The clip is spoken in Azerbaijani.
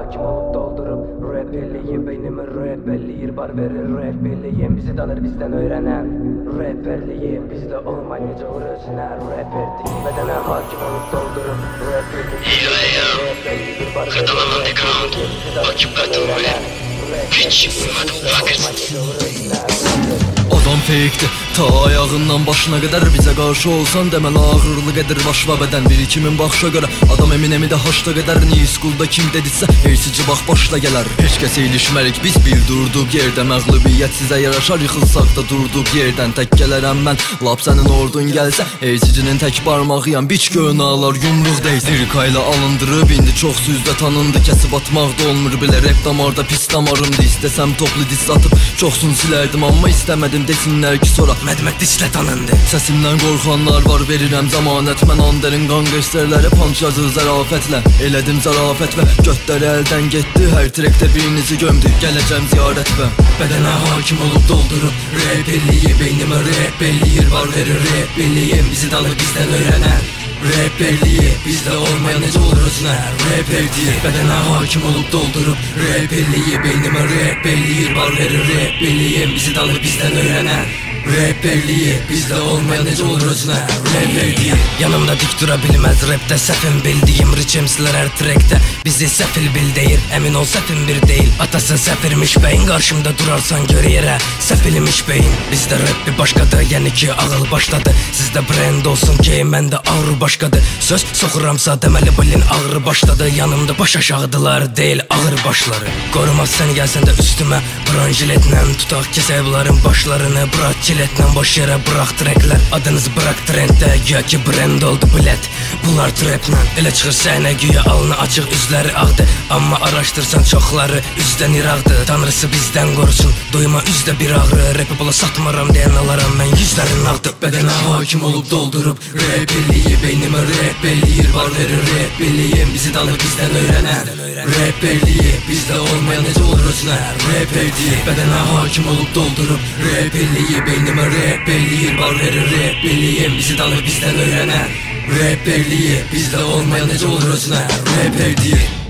hakim olup doldurup rap birliği beynimi rap belliyir bar verir rap birliğim bizi tanır bizden öğrenen rap birliği bizde olmayınca orijinal rap birliği bedene hakim olup doldurup rap birliği rap belliyir bar verir rap birliği bizi tanır bizden öğrenen Bitch, adam fake'di ta ayağından başına kadar bize karşı olsan demel ağırlık edir baş ve beden birikimin bakışa göre adam Eminem'i de haşta kadar New School'da kim dediyse heysici bak başla geler hiç kese ilişmelik biz bir durduk yerde məğlubiyyət size yaraşar yıkılsak da durduk yerden tek gelerem ben lap senin ordun gelse heysicinin tek parmağıyam biç göğnalar yumruq deyz irkayla alındırıb indi çok süzde tanındı kesip atmaq da olmur bile rap damarda pis damarımdı istesem toplu dis atıp çoksun silerdim ama istemedim desinler ki sonra Mədmək dislə tanındı Səsimdən qorxanlar var verirəm zamanət Mən Anderin qan göstəriləri punch yazır zərafətlə Elədim zarafət və götləri əldən getdi Hər trekdə birinizi gömdü gələcəm ziyarət və Bədənə hakim olub doldurup rap birliyi beynimə rap belliyir var verir rap birliyim bizi tanır bizdən öyrənən Rap birliyi bizde olmayan necə olur özünə Rap birliyi bədənə hakim olup doldurup Rap birliyi beynimə rap belliyir var verir rap birliyim bizi tanır bizdən öyrənən Rap birliyi bizde olmayan necə olur özünə Rap birliyi yanımda dik dura bilməz rapdə səfim bildiyim riçimsilər hər trekdə bizi səfil bil deyir əmin ol səfim bir deyil atası səfirmiş beyin qarşımda durarsan gör yerə səfilmiş beyin bizdə rap bir başqadır yəni ki ağıl başladı sizdə brand olsun ki məndə ağrı başqadır söz soxuramsa deməli bilin ağrı başladı yanımda baş aşağıdılar deyil ağır başları qorumaz sən gəlsən də üstümə branjiletlə tutaq kesəblərin başlarını bırak Jiletlə boş yerə bıraq treklər Adınızı bırak trenddə güya ki brand oldu bilet Bunlar traplə elə çıxır səhnə güya alnı açıq üzləri ağdı Amma araşdırsan çoxları üzdən iraqdı Tanrısı bizdən qorusun duyma üzdə bir ağrı Rapi bula satmaram deyən alaram mən yüzlərin ağdı Bədənə hakim olub doldurup rap birliyi beynimə rap belliyir var verir rap birliyim bizi tanır bizdən öyrənən Rap birliyi bizdə olmayan necə olur özünə Rap birliyi bədənə hakim olub doldurup rap birliyi beynimə rap belliyir var verir rap birliyim bizi tanır bizdən öyrənən Rap birliyi bizdə olmayan necə olur özünə Rap birliyi